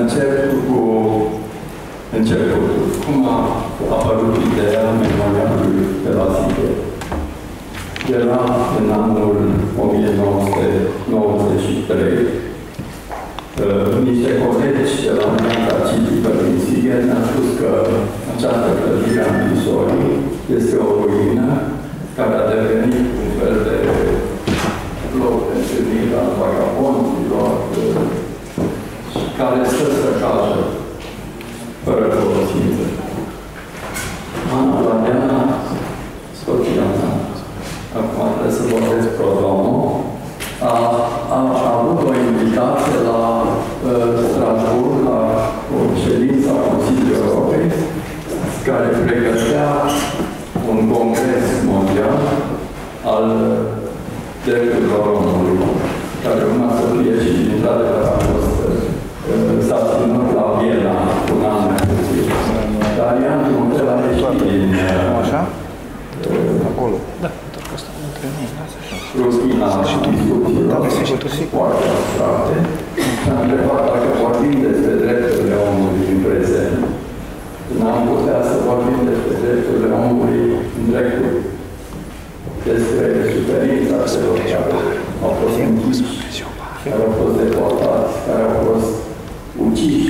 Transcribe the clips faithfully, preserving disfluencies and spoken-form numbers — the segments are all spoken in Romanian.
încep cu începutul. Cum a apărut ideea memorialului de la Sighet? Era în anul o mie nouă sute nouăzeci și trei. Niște colegi de la Uniunea Citică din Sighet ne-au spus că această clădire a închisorii este o ruină care a devenit un fel de loc de întâlnire al vagabondilor și care stă să cadă fără folosință. Ana Ladeana, soția mea, acum trebuie să vorbesc prodomo, a, a, a avut o invitație la uh, Strasbourg, la o ședință a Consiliului Europei, care pregătea un congres mondial al drepturilor omului, care urma să fie și din toate a fost s-a ținut la Viena un an mai puțin. Dar Ian Trumtel a ieșit din... Așa? Acolo. Da, tot că asta între mine, lasă așa. Rutina discuțiilor foarte abstracte și a întrebat dacă vorbim despre drepturile omului în prezent. N-am putea să vorbim despre drepturile omului în trecut. Despre suferința celor care au fost închiși, care au fost deportați, care au fost uciși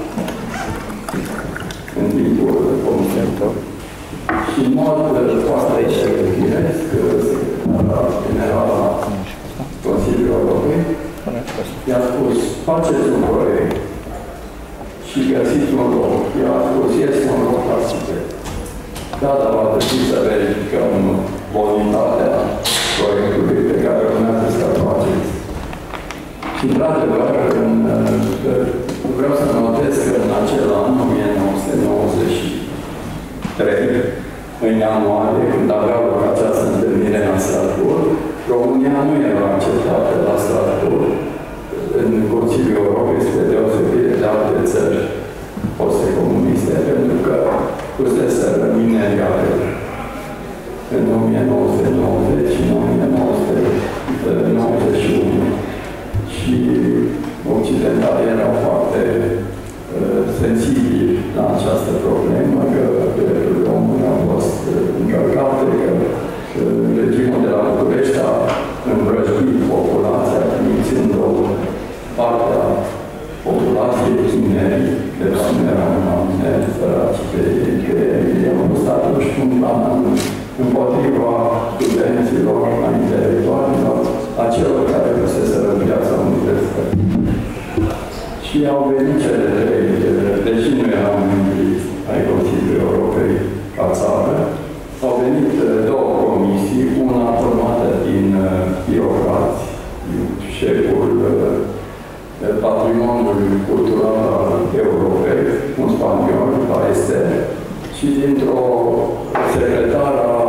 în timpul conflictului. Și în mod foarte firesc, secretarul general la Consiliul Europei i-a spus, faceți un proiect și găsiți un loc. El a spus, este un loc la Sighet. Da, dar va trebui să verificăm voluntatea proiectului pe care urmează să-l faceți. Și, într-adevăr, vreau să notez că în acel an, o mie nouă sute nouăzeci și trei, în ianuarie, când avea loc această întâlnire la Strasbourg, România nu era acceptată la Strasbourg în Consiliul Europei, spre deosebire de alte țări foste comuniste, pentru că fusese minereale în o mie nouă sute nouăzeci și în o mie nouă sute nouăzeci și unu. Și occidentalii erau foarte uh, sensibili la această problemă, că drepturile omului au fost uh, încălcate, că uh, regimul de la București a învrăjbit populația, trimițând o parte a populației tinerii, de la nu erau oameni săraci pe ei, au fost atunci un plan împotriva studenților, a intelectualilor, a celor care fuseseră în viața universității. Și au venit cele trei, deși nu erau membri ai Consiliului Europei ca țară, au venit două comisii, una formată din birocrați, șeful patrimoniului cultural al Europei, un spaniol, la Este, și dintr-o secretară a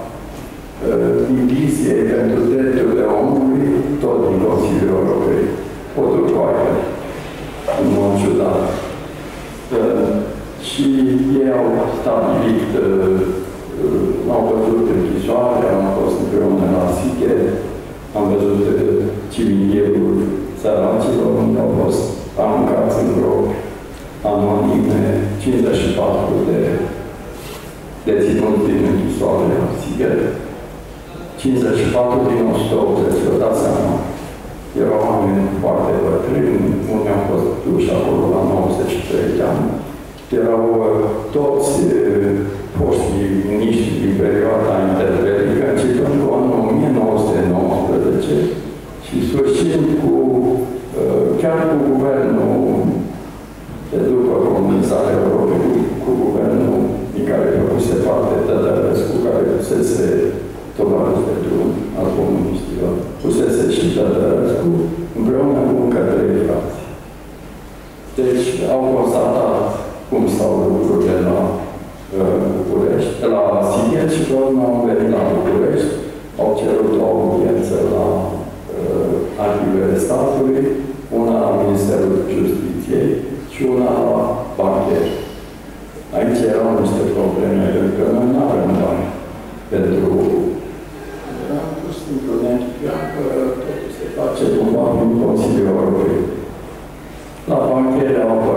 diviziei pentru drepturile omului, tot din Consiliul Europei, o turcoaică, în mod ciudat. Și ei au stabilit, au văzut închisoare, am fost împreună la Sighet, am văzut civilierul săracilor, unde au fost aruncați în gropi anonime cincizeci și patru de deținuți din închisoare la Sighet. cincizeci și patru din o sută optzeci, vă dați seama. Erau oameni foarte bătrâni, unii au fost duși acolo la nouăzeci și trei de ani. Erau toți foștii miniștri din perioada interbelică, începând cu anul o mie nouă sute nouăsprezece și sfârșind cu, chiar cu guvernul de după comunizarea Europei, cu guvernul din care făcuse parte Tătărescu, care fusese tovarăș de drum al comuniștilor. Fusese și Tătărescu împreună cu încă trei frați. Deci au constatat cum stau lucrurile la uh, București, la Sighet și pe urmă au venit la București, au cerut o audiență la uh, arhivele statului, una la Ministerul Justiției și una la bancher. Aici erau niște probleme, pentru că noi nu avem bani pentru... Am pus într-un entipian că totul se face cumva în Consiliul Europei. La banchere au apărut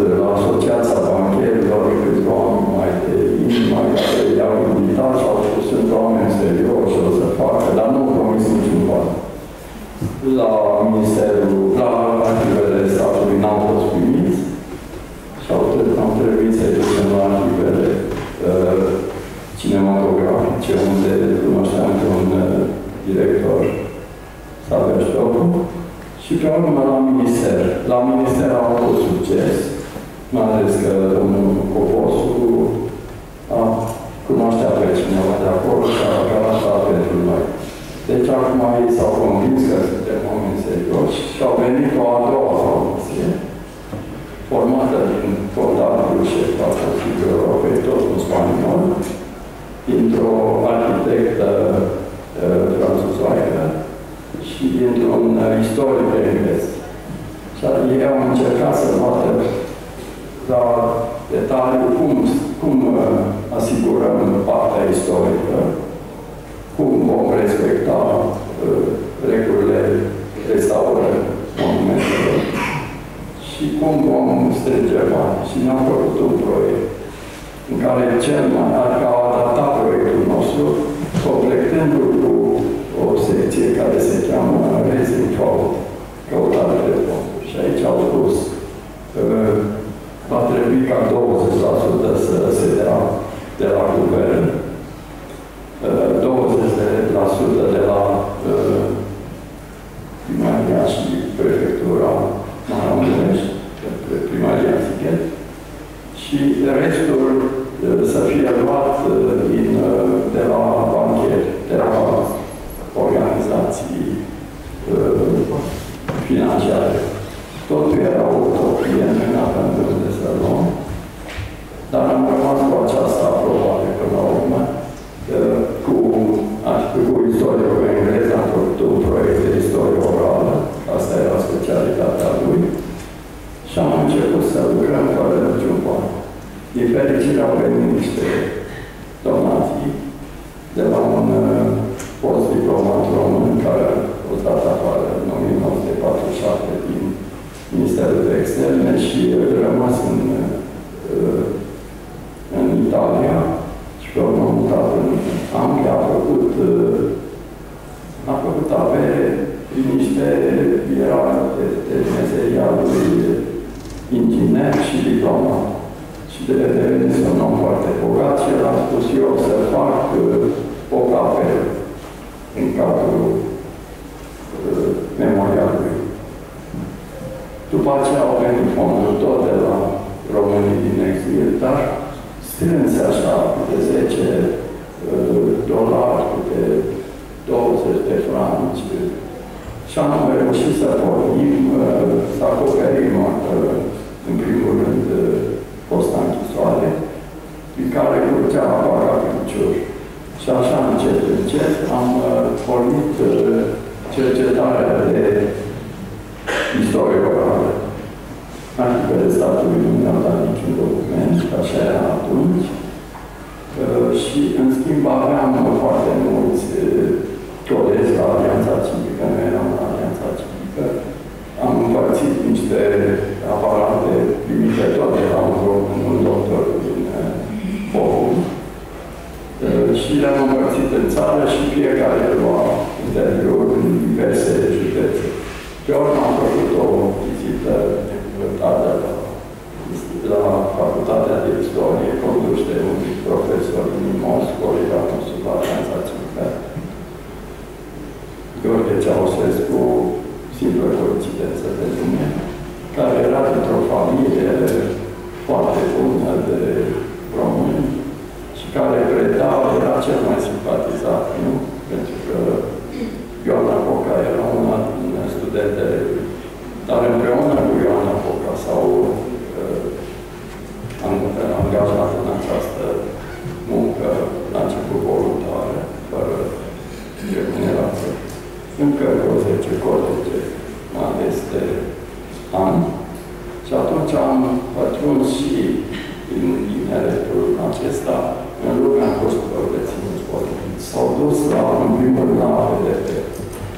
la Asociația Bancherilor câțiva oameni mai de inima care i-au invitat și au spus sunt oameni serioși, o să facă, dar nu au promis niciun bani. La Ministerul, la arhivele statului n-au fost primiți și au, au trebuit să-i ducem la arhivele uh, cinematografice, unde cunoșteam pe un uh, director Saveștocu. Și pe urmă la minister. La minister a avut succes, mai ales că domnul Coposu a cunoștea pe cineva de acolo și a garantat pentru noi. Deci acum ei s-au convins că suntem oameni serioși și au venit o a doua formație, formată din contabil șef al Consiliului Europei, tot în spaniol, dintr-o arhitectă uh, franțuzoaică și dintr-un uh, istoric englez. Și ei au încercat să vadă la detaliu cum, cum uh, asigurăm partea istorică, cum vom respecta uh, regulile restaurării monumentelor și cum vom strânge bani. Și ne-am făcut un proiect în care cel mai adică au adaptat proiectul nostru, completându-l cu o secție care se cheamă Raising Cloud, căutare de fonduri. Și aici au spus uh, va trebui ca douăzeci la sută să se dea de la guvern, douăzeci la sută de la uh, Primaria și Prefectura Maramurești, Primaria Sighet, și restul uh, să fie luat uh, din, uh, de la bancheri, de la organizații uh, financiare. Totul era utopie, nu aveam de unde să luăm, dar am rămas cu această aprobare până la urmă. Cu, cu istorie engleză am făcut un proiect de istorie orală, asta era specialitatea lui, și am început să lucrăm fără niciun bani. Din fericire au venit niște donații de la un post diplomat român care a fost dat afară în o mie nouă sute patruzeci și șapte din Ministerul de Externe și a rămas în, în Italia. Și pe urmă mutat în Anglia, a făcut, a făcut avere prin niște era de, de meseria lui inginer și diplomat. Și de devenit un om foarte bogat și el a spus eu să fac o capelă în cadrul uh, memorialului. După aceea au venit fonduri tot de la românii din exil, dar strânse așa, câte zece uh, dolari, câte douăzeci de franci. Și am reușit să pornim, uh, să acoperim, uh, în primul rând, uh, fosta închisoare, prin care curgea apa ca picior. Și așa, încet, încet, am uh, pornit uh, cercetarea de istorie orală. Arhivele statului nu mi-au dat niciun document, așa era atunci. Uh, și, în schimb, aveam foarte mulți uh, colegi la Alianța Civică, noi eram la Alianța Civică. Am împărțit niște aparate primite tot de la un, un doctor din Bochum. Uh, și le-am împărțit în țară și fiecare lua interviuri în diverse județe. Pe urmă am făcut o vizită la Facultatea de Istorie, condus de un profesor din Moscova, colega nostru la Alianța Civică, Gheorghe Ceaușescu, simplă coincidență pentru mine, care era dintr-o familie foarte bună de români și care preda, era cel mai simpatizat, nu? Pentru că Ioana Poca era una din studentele lui. Dar împreună cu Ioana Poca s-au uh, angajat în această muncă, la început voluntară, fără remunerație. Încă vreo zece colege, mai ales de ani. Și atunci am pătruns și din tineretul acesta în lumea costurilor de ținuți politici. S-au dus la, în primul la A V D P.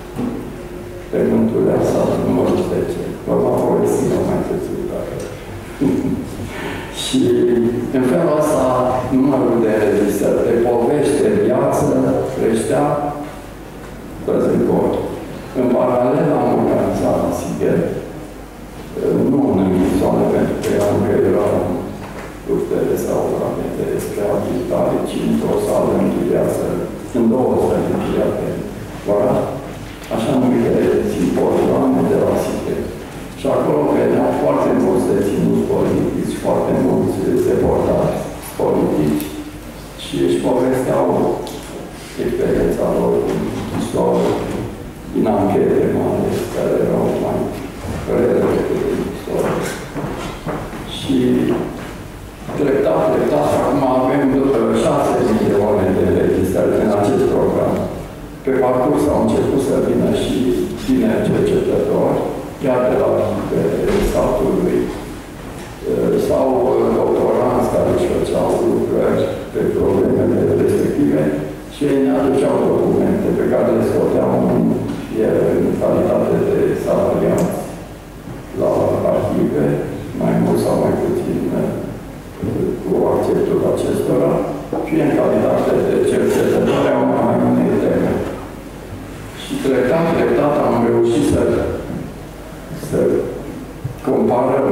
Pe Mântuleasa, numărul zece. Vă va povesti mai târziu, dacă Și în felul ăsta, numărul de înregistrări de povești de viață creștea văzând cu ochi. În paralel am organizat la Sighet, nu în închisoare, pentru că eram că eram luptele sau ramete despre abilitare, ci într-o sală închiriată, în două săli închiriate, doar așa numite simpozione de la Sighet. Și acolo veneau foarte mulți deținuți politici, foarte mulți deportați politici și își povesteau experiența lor în istorie, din anchete mai ales, care erau mai rele decât în istorie. Și treptat, treptat, acum avem șase mii de oameni de înregistrări în acest program. Pe parcurs au început să vină și tineri cercetători, chiar de la statului, sau doctoranți care își făceau lucrări pe problemele respective și ei ne aduceau documente pe care le scoteau în calitate de salariați la arhive, mai mult sau mai puțin cu acceptul acestora, fie în calitate de cercetători au mai unei teme. Și treptat, treptat am reușit să, să comparăm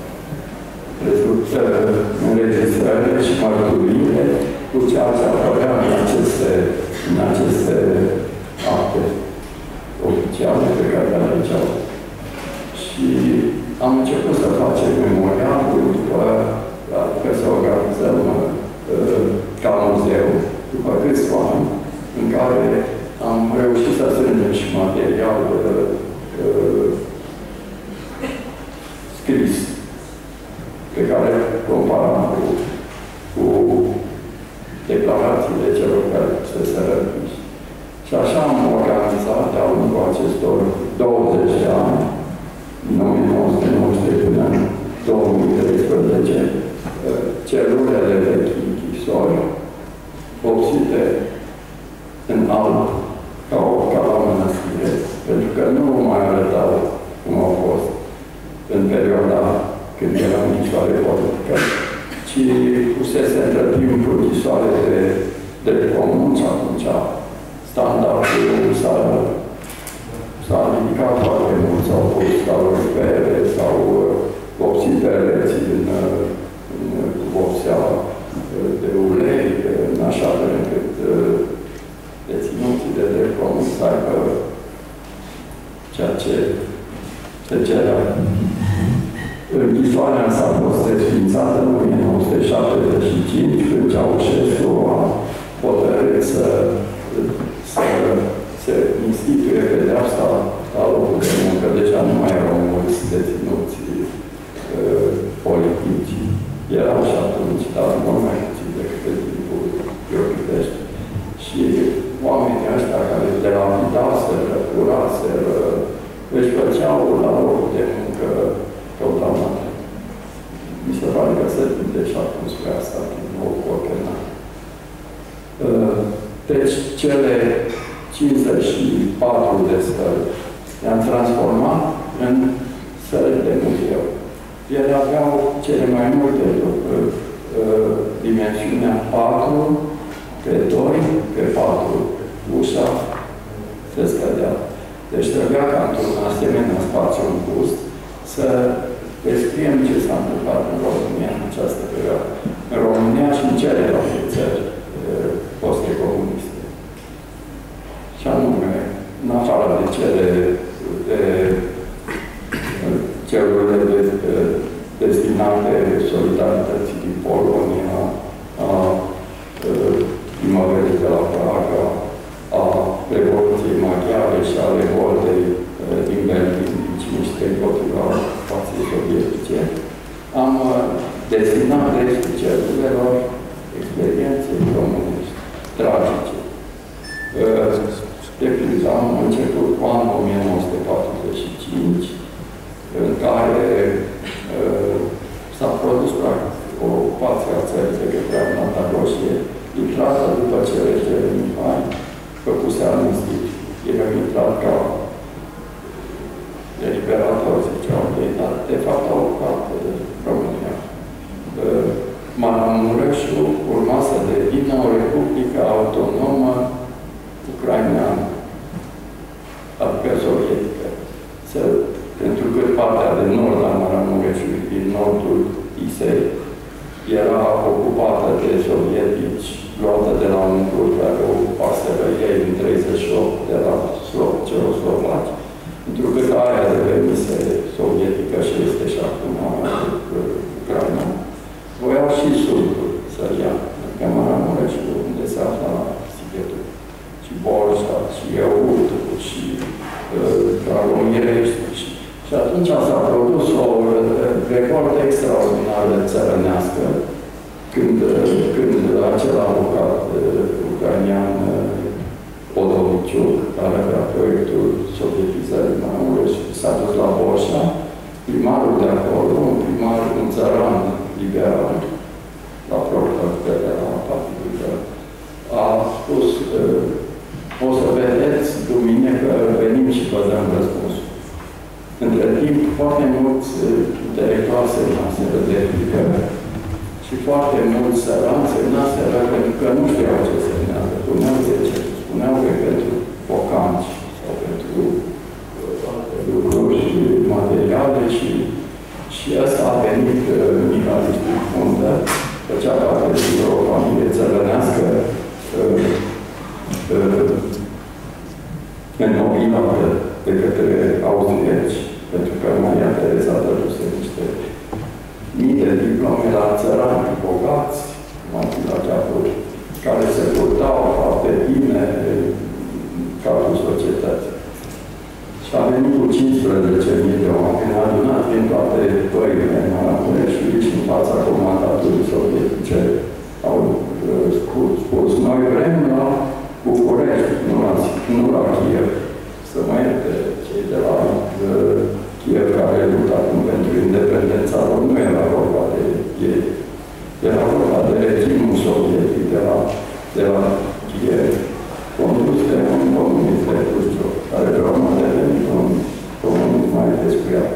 înregistrările și mărturiile cu ceea ce apărea în aceste, în aceste acte oficiale pe care le aduceau. Și am început să facem memorialul, după că să organizăm uh, ca muzeu, după câțiva ani, în care am reușit să strângem și material uh, scris, pe care comparam cu, cu declarațiile celor care se răpiși. Și așa am organizat de-a lungul acestor douăzeci de ani, din o mie nouă sute nouăzeci și trei până în două mii treisprezece, celulele vechi închisori, vopsite în alb, ca o ca la mănăstire, pentru că nu mai arătau cum au fost în perioada când eram închisoare politică, ci pusese între timp închisoare de drept comun și atunci standardul s-a ridicat foarte mult, s-au pus calorifere, s-au vopsit pereții în, în vopsea de ulei, în așa fel încât deținuții de drept comun să aibă ceea ce se cerea. Închisoarea însă a fost desfințată în o mie nouă sute șaptezeci și cinci, când Ceaușescu a hotărât să, să se instituie pedeapsa la locul de muncă. Deja nu mai erau mulți deținuți uh, politici. Erau și atunci, dar nu mai puțin decât pe timpul Iorghiulești. Și oamenii ăștia care de la vidaseră, curaseră, își făceau la locul de muncă programate. Mi se pare că se tinde și acum spre asta, din nou cu ochena. Deci, cele cincizeci și patru de stări le-am transformat în săli de muzeu. Ele aveau cele mai multe lucruri, dimensiunea patru pe doi pe patru. Ușa se scădea. Deci trebuia ca într-un asemenea spațiu îngust să descriem ce s-a întâmplat în România în această perioadă. În România și în celelalte țări post-comuniste. Și anume, în afară de cele de celulele de, de, destinate solidarității din Polonia, a primăverii de la Praga, a Revoluției Maghiare și a revoltei din Berlin, din cincizeci împotriva ocupației sovietice, am destinat restul celulelor experienței românești, tragice. De pildă, am început cu anul o mie nouă sute patruzeci și cinci, în care s-a produs practic o ocupație a țării de către Armata Roșie, intrată după ce regele Mihai făcuse amnistii. El a intrat ca deliberator, ziceau ei, dar de fapt au ocupat România. sovietică. Să, pentru că partea de nord a Maramureșului, din nordul Isei, era ocupată de sovietici, luată de la un grup care o paseră ei în treizeci și opt de la celoslovaci, pentru că aia devenise sovietică și este și acum Ucraina. Voiau și sudul să ia, că Maramureșul, unde se afla Sighetul, și Borja, și Eutul, și Dragomirești. Și, și atunci s-a produs o revoltă extraordinară țărănească, când, când acel avocat ucrainean Podoviciuc, care avea proiectul sovietizării Maramureșului, s-a dus la Borja, primarul de acolo, un primar, un țăran liberal, la propria de la Partidul, a spus, o să vedeți dumine că venim și vă dăm răspunsul. Între timp, foarte mulți intelectuali semnaseră de frică și foarte mulți sărani semnaseră pentru că nu știau ce semnează. Spuneau zece, spuneau că pentru bocanci sau pentru lucruri materiale și, și ăsta a venit Mihai Fundă, făcea parte dintr-o familie țărănească înnobilată de către austrieci, pentru că Maria Tereza dăduse niște mii de diplome la țărani bogați, la ceapuri, care se purtau foarte bine în cadrul societății. Și a venit cu cincisprezece mii de oameni, adunat din toate pările Maramureșului și în fața comandaturii sovietice, au spus, spus, noi vrem la București, nu la, nu la Kiev, să mai ierte cei de la uh, Kiev care luptă acum pentru independența lor, nu era vorba de ei, era vorba de regimul sovietic de la, de la Kiev, condus de un comunist de Khrushchev, care de urmă a devenit un comunist mai descuiat.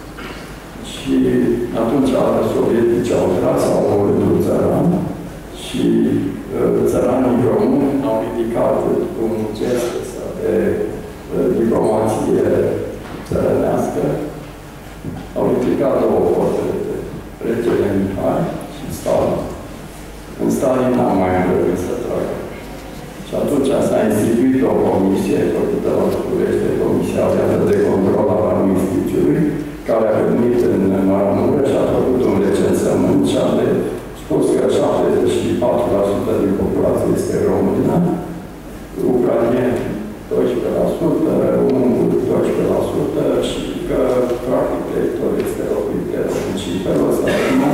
Și atunci sovietici au tras, au omorât țăran și uh, țăranii români au ridicat un gest de uh, diplomație țărănească, au ridicat două portrete, regele Mihai și Stalin. În Stalin n-am mai îndrăgit să tragă. Și atunci s-a instituit o comisie făcută la București, Comisia de Control al Armistițiului, care a venit în Maramureș și a făcut un recensământ și a spus că șaptezeci și patru la sută din populație este română, ucrainieni doisprezece la sută, unguri doisprezece la sută și că practic teritoriul este locuit de români și felul ăsta a rămas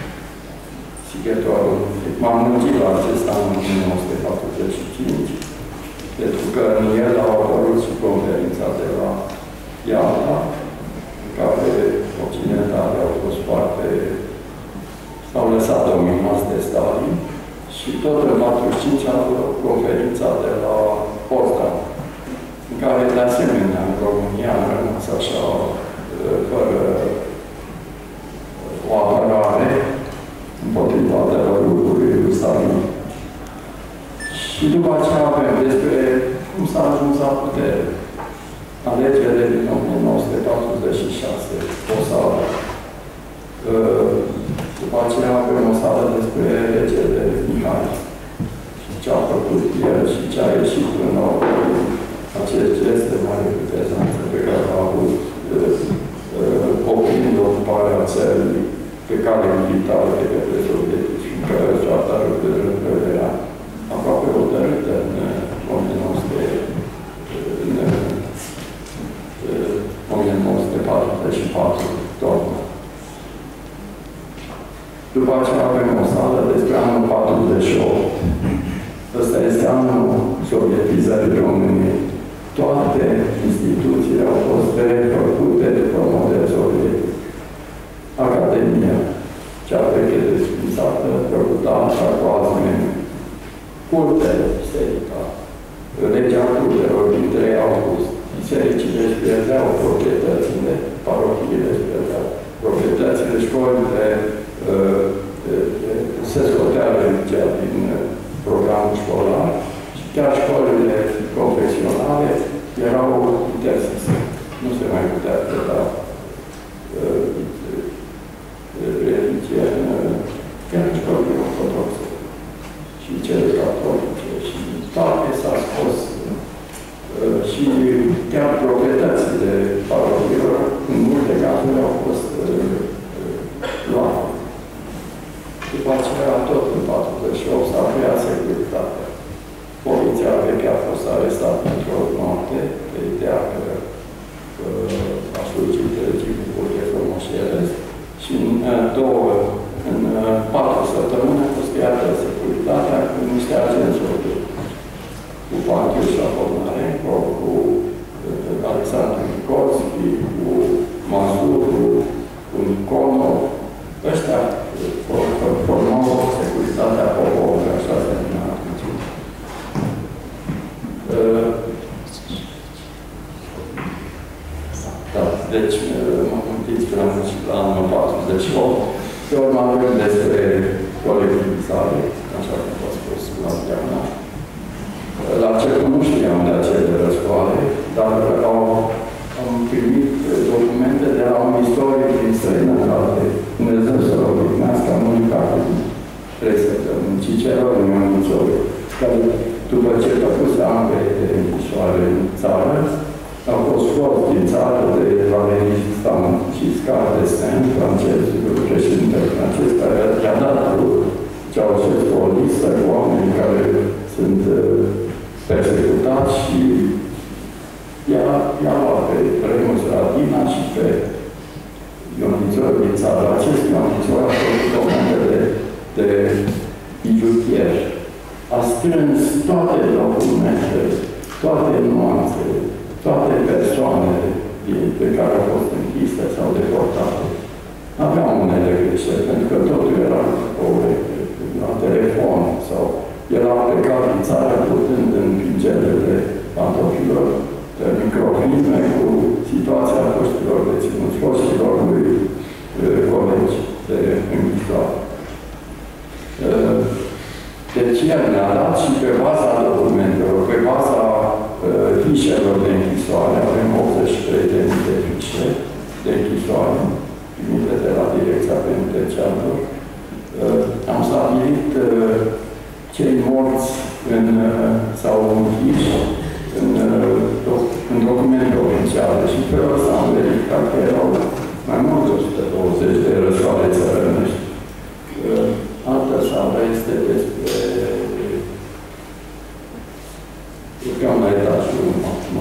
Sighetul. M-am mântit la acest an în o mie nouă sute patruzeci și cinci, pentru că în el a apărut și conferința de la Ialta, în care occidentale au fost foarte, s-au lăsat dominați de Stalin, și tot în patruzeci și cinci a avut conferința de la Potsdam, în care, de asemenea, în România a rămas așa, fără o apărare împotriva terorismului lui Stalin. Și după aceea avem despre cum s-a ajuns la putere. Alegerile din o mie nouă sute patruzeci și șase, o sală. După aceea avem o sală despre regele Mihai. Și ce a făcut el și ce a ieșit în acest gest de mare vitezanță pe care a avut oprind ocuparea țării pe cale militară de către sovietici, în care soarta războiului era aproape hotărâtă în o mie nouă sute patruzeci și patru, toamnă. După aceea avem o sală despre anul patruzeci și opt. Ăsta este anul sovietizării României. Toate instituțiile au fost refăcute după model sovietic. Academia, cea veche desfințată, preocupată cu alți membri. Curtele, biserica, legea curtelor din trei august. Bisericile își pierdeau proprietățile, parohiile își pierdeau proprietățile, școlile se scotea religia din programul școlar și chiar școlile profesionale erau interzise. două, în patru săptămâni a fost creată securitatea cu niște agenți cu Pantiușa Polnarenko, cu Alexandru Nicolski, cu Mazuru, cu Niconov. Ăștia formau securitatea poporului, așa se numea atunci. Da, deci, mă gândiți că am zis la anul patruzeci și opt, pe urmă avem despre colectivizare, așa cum v-a spus la Diana. La început nu știam de acele războaie, dar au, am primit documente de la un istoric din străinătate. Dumnezeu să-l odihnească, am unicat cu trei săptămâni, Ciceron Ionițoiu, care după ce făcuse ampe de închisoare în țară, au fost scos din țară de Valéry Giscard d'Estaing, francezul, președintele francez, care i-a dat cu Ceaușescu o listă cu oameni care sunt persecutați și i-a luat pe Remus Radina și pe Ionițoiu din țară. Acest Ionițoiu a făcut documentele de bijutier. A strâns toate documentele, toate nuanțele, toate persoanele pe care au fost închise sau deportate. Aveam unele greșeli, pentru că totul era la telefon sau era plecat din țară putând în pingelele pantofilor de microfilme cu situația foștilor deținuți, foștilor lui colegi de închisoare. Deci el ne-a dat și pe baza documentelor, pe baza fișelor de închisoare, avem optzeci și trei de mii de fișe de închisoare primite de la Direcția Penitenciarelor. Am stabilit cei morți în, sau închiși în, în documente oficiale și pe ăsta am verificat că erau mai mult de o sută douăzeci de războaie țărănești. Altă sală este despre urcăm la etajul unu acum.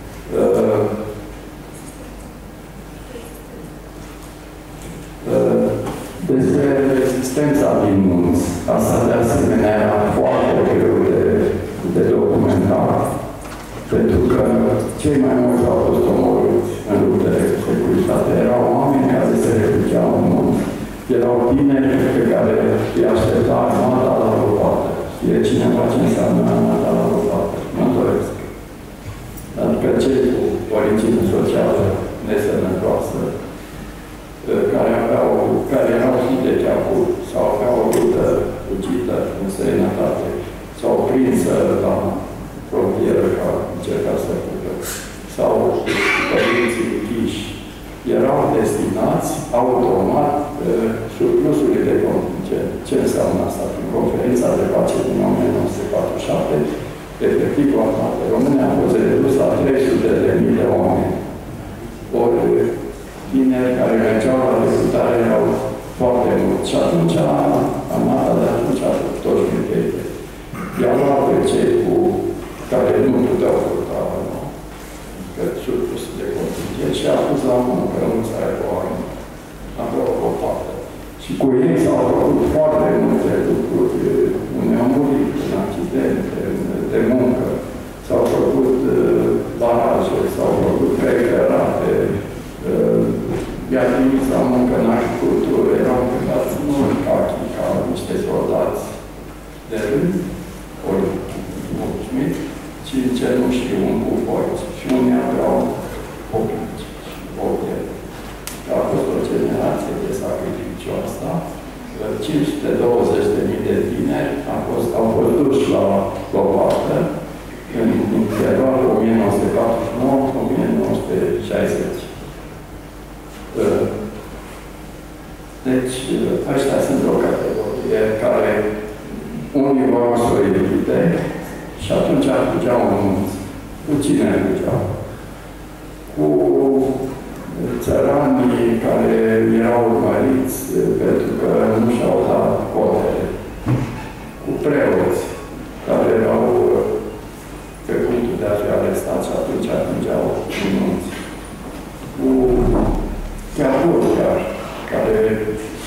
Despre rezistența din munți. Asta de asemenea era foarte greu de, de documentat, pentru că cei mai mulți au fost omorâți în luptele cu securitate. Erau oameni care se refugiau în munți. Erau tineri pe care îi aștepta armata la lopată. Știe cineva ce înseamnă armata la lopată? Mă doresc. Adică cei cu origine socială nesănătoasă, care, aveau, care erau de capul sau aveau o rută fugită în străinătate sau prinsă la frontieră ca încerca să fugă, sau părinții închiși, erau destinați automat surplusului de contingent. Ce înseamnă asta? Prin conferința de pace din o mie nouă sute patruzeci și șapte, efectivul armatei române a fost redus la trei sute de mii de oameni. Ori tineri care mergeau la recrutare erau foarte mulți. Și atunci, armata de atunci a fost toți militari. I-au luat pe cei cu care nu puteau purta că surplusul de contingent și a pus la muncă, nu să aibă o armă. Aveau o parte. Și cu ei s-au făcut foarte multe lucruri. Unii au murit în accidente, de muncă. S-au făcut uh, baraje, s-au făcut preferate, uh, i-a trimis la muncă în agricultură, erau plecați nu în cachi, ca niște soldați de rând, ori mulțumit, ci în cenușii un cu foiți. Și unii aveau oblici și obiect. A fost o generație de sacrificiu asta. cinci sute douăzeci de mii de tineri au fost, au fost duși la lopată în intervalul o mie nouă sute patruzeci și nouă - o mie nouă sute șaizeci. Deci, ăștia sunt o categorie care unii vor să o evite și atunci fugeau în munți. Cu cine fugeau? Cu țăranii care erau urmăriți pentru că nu și-au dat cotele. Cu preoți care erau pe punctul de a fi arestați și atunci ajungeau în munți. Cu chiar chiar care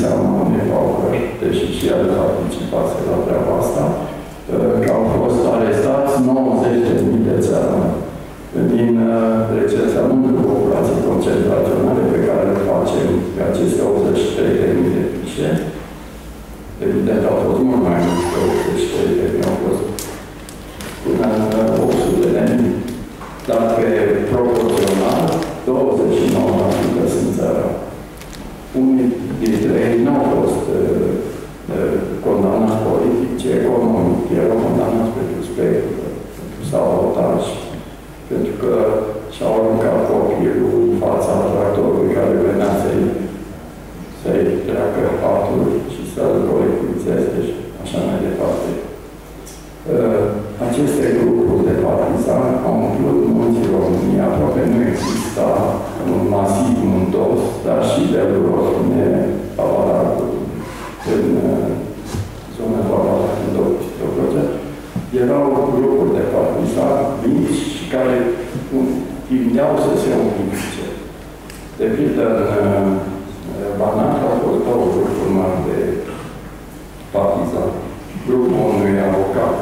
seama unei paucări, deși și el participase la treaba asta, că au fost arestați nouăzeci de mii de țărani din recensământul populației concentraționale pe care le facem pe aceste optzeci și trei de mii de fișe. Evident, au fost mult mai mulți că optzeci și trei de mii, au fost până în opt sute de mii. Dar pe proporțional, douăzeci și nouă la sută sunt țărani. Unii dintre ei nu au fost uh, uh, condamnați politic, ci economic. Erau condamnați pentru specul, pentru sabotaj, pentru că și-au aruncat copilul în fața tractorului care venea să-i să-i treacă patul și să-l colectivizeze și așa mai departe. Uh, aceste grupuri de partizani au umplut munții României. Aproape nu exista un masiv muntos, dar și de rotune Avalarul în uh, zona Avalarul în Dobrogea. Erau grupuri de partizani mici care tindeau să se unifice. De pildă, în uh, Banat au fost două grupuri mari de partizani. Grupul unui avocat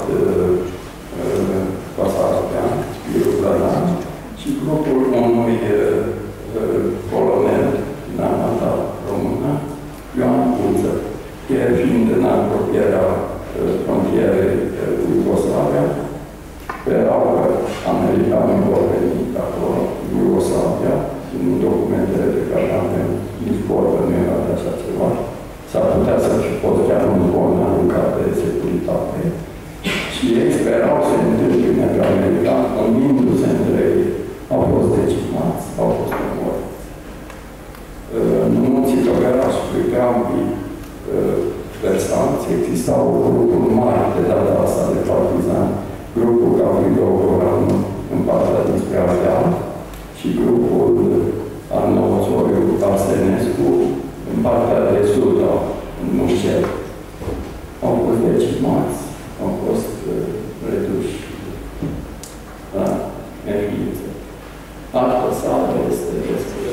Pasarpean, Spiru Blanat, și grupul unui colonel din armata română, Ioan Culță, el fiind în apropierea frontierei Iugoslavia, sperau că americanii vor veni acolo, Iugoslavia, în documentele pe care avem, nici vorbă nu era de așa ceva. S-ar putea să fi fost chiar un bun aruncat de securitate. Și ei sperau să se întâlne pe american, unindu-se între ei. Au fost decimați, au fost omori. În munții Togărașului, pe ambii versanți, existau grupuri mari de data asta de partizani. Grupul Gavrilo Goranu în partea dinspre Ardeal și grupul Arnauțoiu Arsenescu în partea de sud, în Mușel. Au fost decimați, au fost uh, reduși la neființă. Altă sală este despre...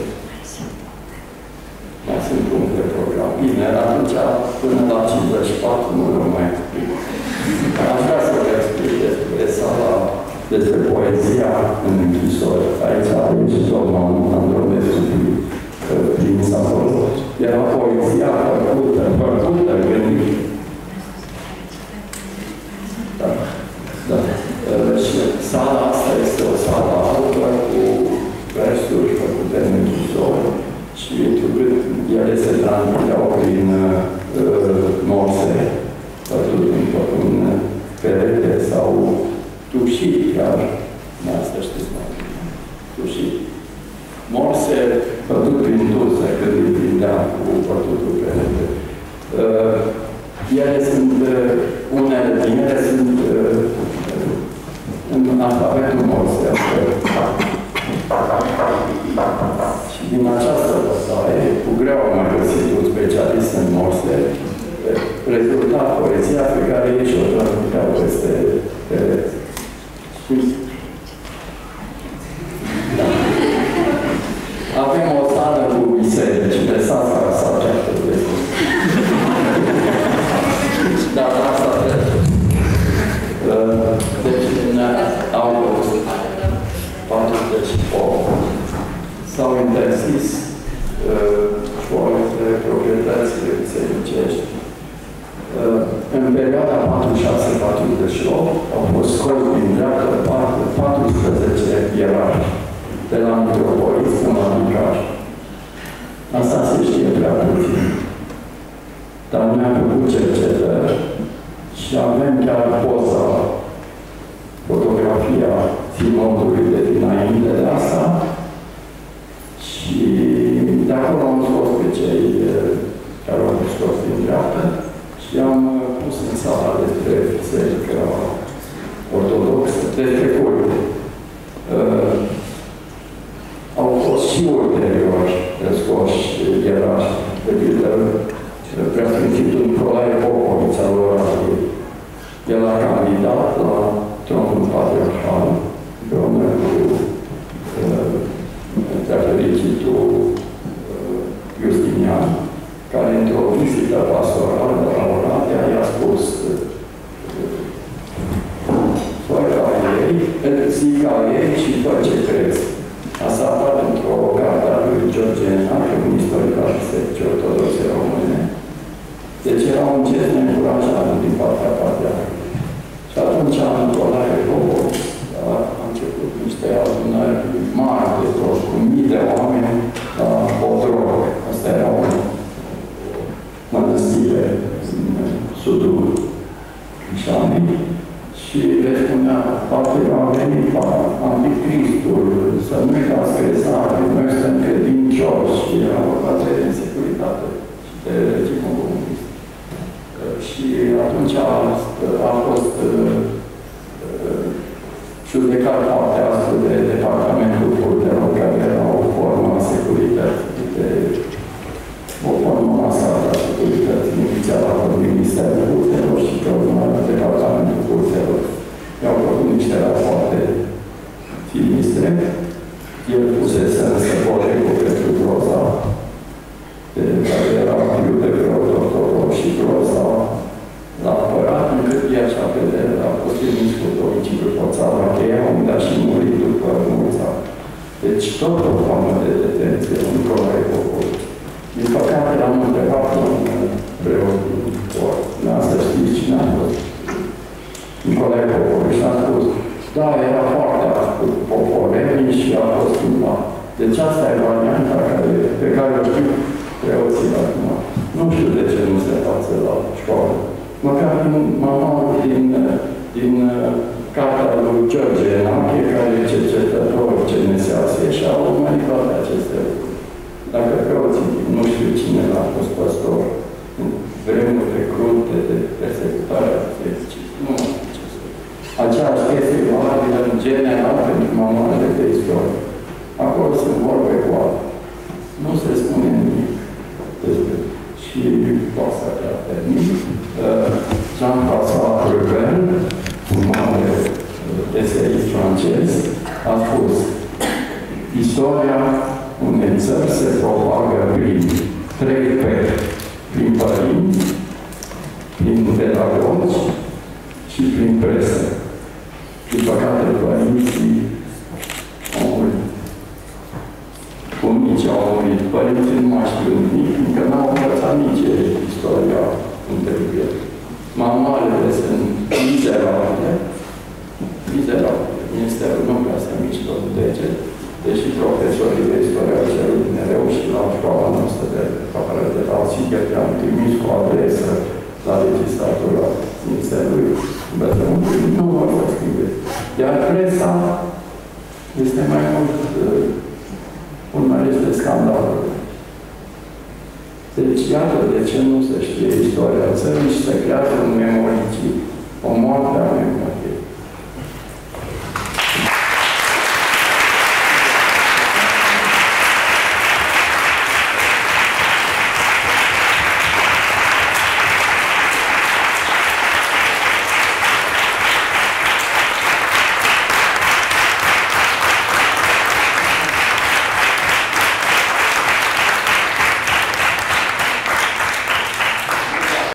Mai sunt puncte de program. Bine, atunci, până la cincizeci și patru, nu vă mai explic. Aș vrea să vă explic despre sala, despre poezia în închisori. Aici a ieșit domnul Andromescu trimis acolo. Era poezia făcută, făcută, gândită. Da. Da. Și sala asta este o sală altă cu versuri făcute în închisori și ele se transmiteau prin uh, morse, făcut în perete sau tușit, chiar. Asta știți mai bine. Tușit. Morse făcut prin dulce, când îi prindea cu pătutul perete. Uh, ele sunt, uh, unele din ele sunt uh, în alfabetul morse. Și din această lăsare, cu greu am mai găsit un specialist în morse, rezulta poezia pe care ei și-o transmiteau peste perete. Da. Avem o sală cu biserici, de sasa sau cealaltă de sus. Dar asta trebuie. Deci, în august patruzeci și opt s-au interzis școli de proprietăți bisericești. În perioada patruzeci și șase patruzeci și opt au fost scoși din dreaptă patrusprezece ierarhi de la mitropolit până la vicar. Asta se știe prea puțin. Dar noi am făcut cercetări și avem chiar poza, fotografia sinodului de dinainte de asta și de acolo am scos pe cei care au fost scos din dreaptă și am pus în sala despre biserică ortodoxă, despre culte. Uh, au fost și ulterior scoși ierarhi, de pildă, preasfințitul Nicolae Popoviț al orașului. El a candidat la tronul patriarhal împreună cu prefericitul Justinian, care într-o zi vizită pastorală la Oradea, i-a spus fără a ei, zic a ei și fără ce crezi. Asta apare într-o carte a lui George Enac, un istoric al Bisericii Ortodoxe Române. Deci era un gest neîncurajat din partea patriarhului. Și atunci Nicolae Popovici a început niște adunări mari de toți, cu mii de oameni la Bodrog. Asta era o mănăstire în sudul Crișanei. Și le spunea, poate a venit Anticristul, să nu uitați crezare, noi suntem credincioși și era vorba de securitate și de regimul comunist. Și atunci a, a fost uh, judecat partea asta de Departamentul Curtelor, care era o formă a securității, de o formă masată a securității, inițială a Ministerul Curtelor și pe urmă Departamentul Curtelor. I-au făcut niște rapoarte sinistre. El pusese însă colegul pentru Groza, care era fiul de preotortorul și Groza l-a apărat, încât ea și-a vedere a fost trimis cu domiciliu forțat la cheia, unde a și murit după mulți ani. Deci tot o formă de detenție în Nicolae Popovici. Din păcate l-am întrebat un preot din Port. N-a să știți cine a fost. Nicolae Popovici a spus, da, era foarte ascult, poporeni și a fost cumva. Deci asta e varianta care, pe care o știu preoții acum. Nu știu de ce nu se față la școală. Măcar din manual din, din cartea lui George Enache, care e cercetător C N S A S E și a urmărit toate aceste lucruri. Dacă preoții, nu știu cine a fost păstor în vremuri de crunte, de persecutare a bisericii, nu știu ce să zic. Aceeași chestie e valabilă în general pentru manualele de istorie. Acolo sunt vorbe goale. Nu se spune nimic despre. Și poate să chiar termin. Jean-François Rubin, un mare eseist francez, a spus: istoria unei țări se propagă prin trei peri, prin părinți, prin pedagogi și prin presă. Din păcate, părinții au murit. Bunicii au murit, părinții nu mai știu nimic, încă n-au învățat nici istoria cum trebuie. Manualele sunt mizerabile, mizerabile. Ministerul nu vrea să mișcă un deget, deși profesorii de istorie au cerut mereu și la școala noastră de apărare de la Sigur, că am trimis cu adresă la legislatura Ministerului Învățământului, nu vor să scrie. Iar presa este mai mult uh, urmărește scandalul. Deci, iată de ce nu se știe istoria țării și se creează un memoricid, o moarte a memoriei.